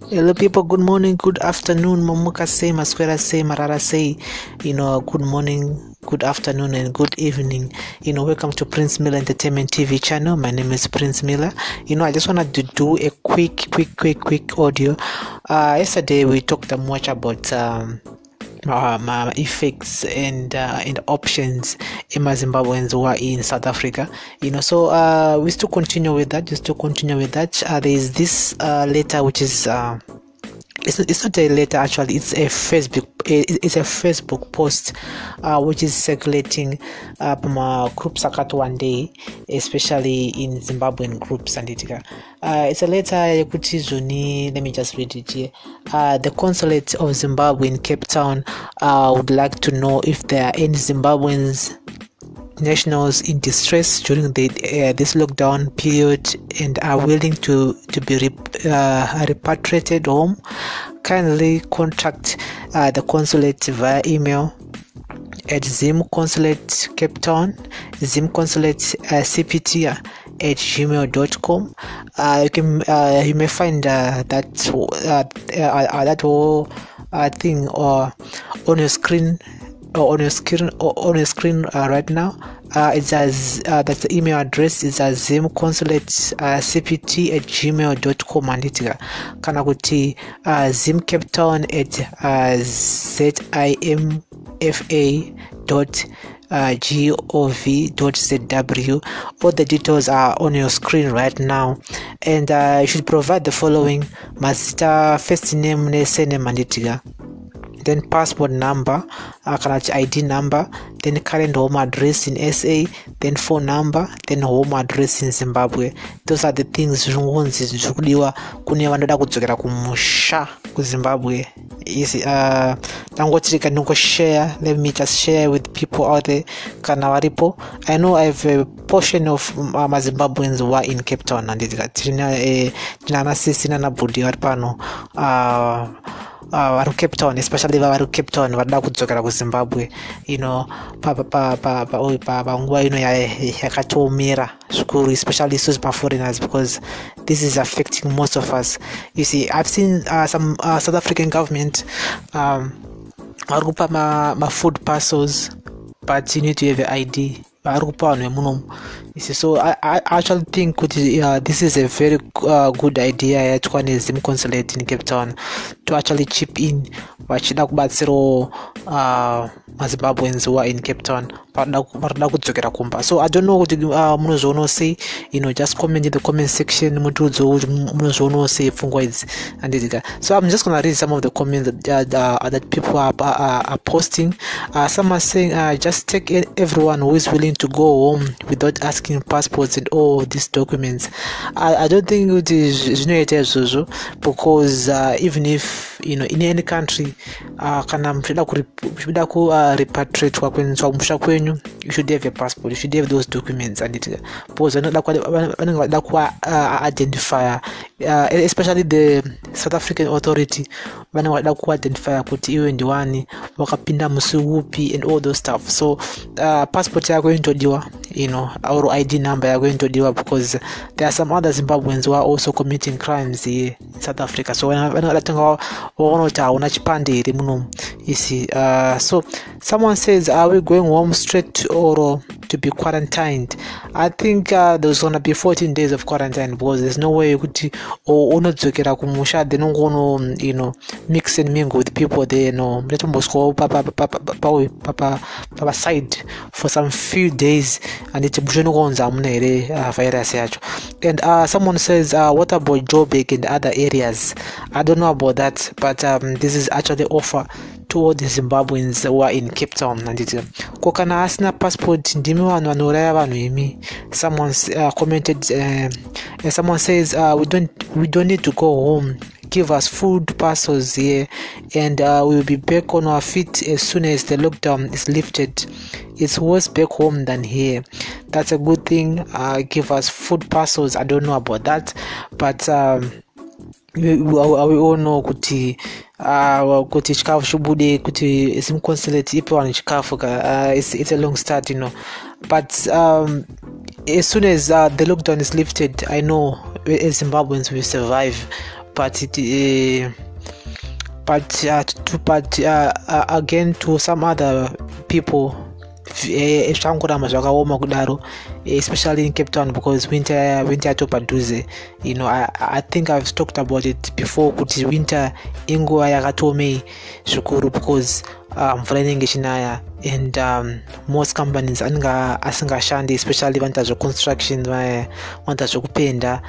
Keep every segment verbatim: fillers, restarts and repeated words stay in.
Hello people, good morning, good afternoon, Mamuka say, Masquera say, Marara say, you know, good morning, good afternoon and good evening. You know, welcome to Prince Miller Entertainment T V channel. My name is Prince Miller. You know, I just wanted to do a quick, quick, quick, quick audio. Uh, yesterday we talked much about um, Um, uh, effects and uh, and options in Zimbabweans who are in South Africa, you know. So uh, we still continue with that. Just to continue with that, uh, there is this uh, letter which is uh, it's it's not a letter actually. It's a Facebook. It's a Facebook post uh, which is circulating uh, from a group Sakat one day, especially in Zimbabwean groups. And it, uh, it's a letter. Let me just read it here. Uh, the consulate of Zimbabwe in Cape Town uh, would like to know if there are any Zimbabweans nationals in distress during the uh, this lockdown period and are willing to to be rep- uh, repatriated home. Kindly contact uh, the consulate via email at Zim Consulate Cape Town, Zim Consulate uh, C P T at gmail dot com. Uh, you can uh, you may find uh, that uh, uh, that whole uh, thing or on your screen. Or on your screen, or on your screen uh, right now. Uh, it's as uh, that's the email address is as Zim Consulate uh, C P T at gmail dot com and it kana kuti uh, Zim Cape Town at uh, Z I M F A dot Uh, gov dot zw. All the details are on your screen right now, and uh, you should provide the following: Mazita, first name, surname, and it, then passport number, uh, I D number, then current home address in S A, then phone number, then home address in Zimbabwe. Those are the things zvinonzi kune vanoda kudzokera kumusha kuZimbabwe. Yes, uh, share. Let me just share with people out there. Kanawaripo. I know I have a portion of uh, my Zimbabweans who are in Cape Town, and it's Tina Budi Arpano. Uh, Uh, vari Cape Town, especially vari Cape Town varida kudzokera kuZimbabwe, you know, pa pa pa pa pa pa pa nguva ino yakatoomera zvikuru, especially isusu foreigners, because this is affecting most of us. You see, I've seen uh, some uh, South African government um vari kupa ma, ma food parcels, but you need to have an I D. So I, I actually think uh, this is a very uh, good idea at one Zim Consulate in Cape Town to actually chip in vachida kubatsiro uh, Zimbabweans who are in Cape Town. So I don't know what uh, munozono say, you know, just comment in the comment section munozono say fungwa and so I'm just gonna read some of the comments that uh, that people are, are, are posting. Uh, some are saying uh, just take everyone who is willing to go home without asking passports and all these documents. I, I don't think it is, you know, it is also because uh, even if, you know, in any country uh, kana mchida ku repatriate wakwenza kumusha kwenyu, you should have a passport, you should have those documents and it because vanenge ku identify uh, especially the South African authority vanenge ku identify kuti iwe ndiwani wakapinda musi upi and all those stuff. So uh, passport yako intodiwa, you know, our I D number yako intodiwa, because there are some other Zimbabweans who are also committing crimes here in South Africa. So when I think you see, uh, so someone says, are we going home straight or to be quarantined? I think uh, there's gonna be fourteen days of quarantine, because there's no way you could or not zokera kumusha. They don't gonna, you know, mix and mingle with people there. You know, let them go papa papa papa papa papa side for some few days, and it's uh, virus. And uh, someone says, uh, what about Joburg and other areas? I don't know about that, but um, this is actually offer to all the Zimbabweans who are in Cape Town. And it's kokana asina passport ndimi vanhu vanoraya vanhu imi. Someone uh, commented, uh, and someone says, uh, we don't we don't need to go home. Give us food parcels here, and uh, we will be back on our feet as soon as the lockdown is lifted. It's worse back home than here. That's a good thing. Uh, give us food parcels. I don't know about that, but um, we, we, we all know kuti uh kuti chikafu shubude kuti Zim Consulate ipo wana chikafu uh, it's, it's a long start, you know, but um as soon as uh, the lockdown is lifted, I know as Zimbabweans will survive. but it uh, but uh, to but uh, uh, again to some other people zvangoramba zvakaoma kudaro, especially in Cape Town, because winter winter topadhuze. You know, I, I think I've talked about it before kuti winter inguva yakatomei zvikuru, because mvura inenge ichinaya, and um, most companies anenge asingashandi, especially vanoita zveconstruction, vanoita zvekupenda,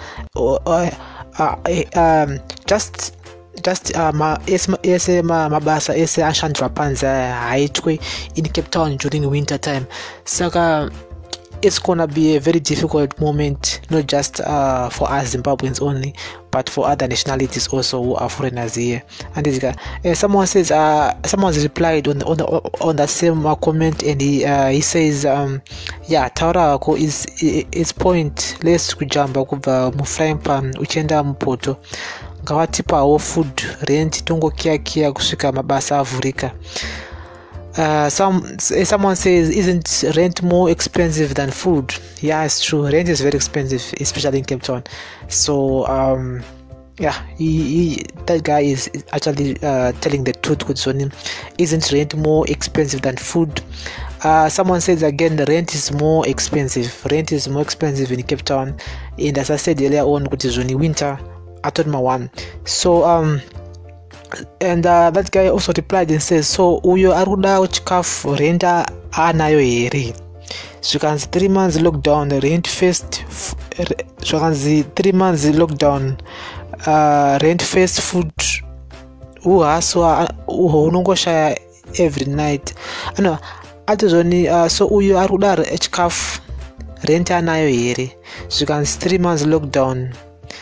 um, just just uh, ma ese mabasa ese ashandira panze haitwe in Cape Town during winter time. Saka it's gonna be a very difficult moment, not just uh, for us Zimbabweans only, but for other nationalities also who are foreigners here. And uh, someone says, uh, someone's replied on the, on the, on that same comment, and he uh, he says, um, yeah, taura wako is is pointless kujamba kubva mu frying pan uchenda mupoto. Ngawatipawo food rent tongokiakia kusvika mabasa avhurika. Uh, some someone says, isn't rent more expensive than food? Yeah, it's true. Rent is very expensive, especially in Cape Town. So um, yeah, he, he, that guy is actually uh, telling the truth. Good on him. Isn't rent more expensive than food? Uh, someone says again, the rent is more expensive. Rent is more expensive in Cape Town, and as I said earlier on, which is only winter. I told my one. So um. And uh, that guy also replied and says, so uyo aruda chikafu renta anayo here. Zvikanzi three months lockdown, rent first. Zvikanzi three months lockdown, uh, rent first, food uhaswa unongoshaya every night. Ano atizoni uh, so uyo aruda chikafu renta anayo here. Zvikanzi three months lockdown,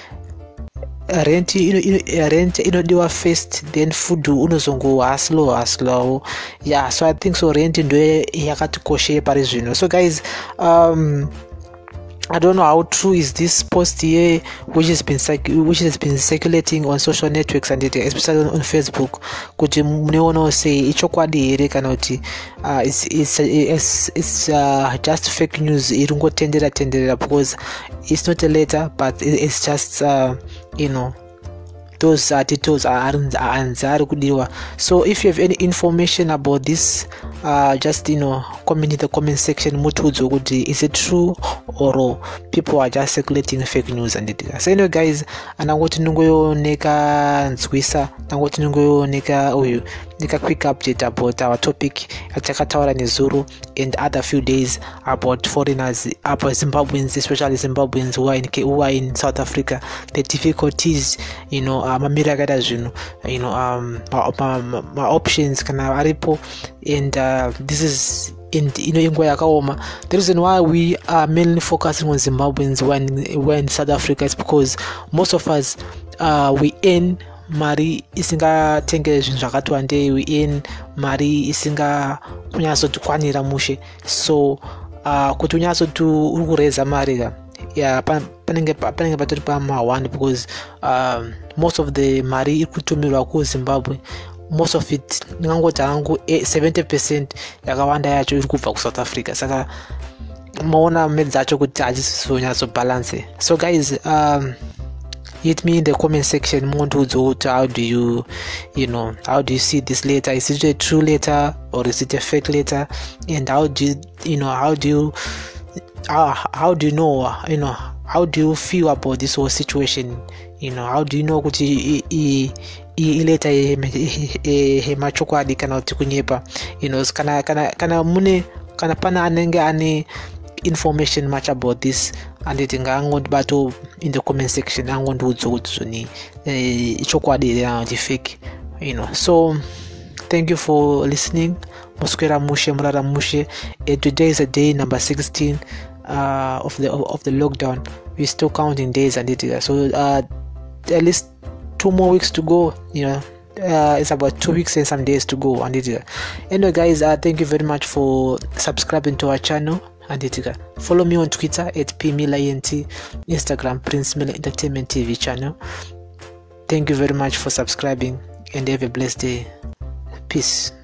rent ino ino rent inodiwa first, then food unozongowa slow slow. Yeah, so I think so rent ndo yakatikoshe pari zvino. So guys, um I don't know how true is this post here, which has been which has been circulating on social networks and especially on Facebook. Kuti muneona say ichokwadi here kana kuti uh, it's it's it's, it's uh, just fake news irungotendera tendera, because it's not a letter, but it's just uh, you know, those articles are anzari kudiwa. So if you have any information about this, uh, just you know, comment in the comment section. Mutudzo kuti is it true or people are just circulating fake news and it. So anyway guys, anangoti nungoyo neka nzwisa, nangoti nungoyo neka uyu neka quick update about our topic atakataura nezuru and other few days about foreigners, about Zimbabweans, especially Zimbabweans who are in who are in South Africa, the difficulties, you know, mamira kada zvino, you know, um my, my, my options kana aripo, and uh, this is in you know ingo yakaoma. The reason why we are mainly focusing on Zimbabweans when when in South Africa is because most of us uh, we earn mari isingatenge zvinhu zvakati wandei, we earn mari isinga kunyatsokwanira mushe. So uh, kuti unyatsoti uri kureza mari yeah, panenge panenge patori pamahwanda, because um, most of the mari iri kutumirwa kuZimbabwe, most of it ngangoti hangu seventy percent yakawanda yacho iri kubva kuSouth Africa. Saka maona meds acho kuti hadzisonyatso balance. So guys, um hit me in the comment section. How do you you know how do you see this letter? Is it a true letter or is it a fake letter? And how do you you know how do you how, how do you know you know how do you feel about this whole situation? You know, how do you know kuti i i letter he machokwadi kana kuti kunyepa? You know, kana kana kana mune kana pana anenge ane information much about this, and it ngangondi bato in the comment section angondi udzo kuti zvoni chokwadi ya fake, you know. So thank you for listening. Muskwera mushe murara mushe. Today is a day number sixteen uh, of the of the lockdown. We're still counting days and it. So uh, at least two more weeks to go. You know, uh, it's about two weeks and some days to go and it. Anyway, guys, uh, thank you very much for subscribing to our channel. And it, follow me on Twitter at pmilaent, Instagram Prince Miller Entertainment T V channel. Thank you very much for subscribing and have a blessed day. Peace.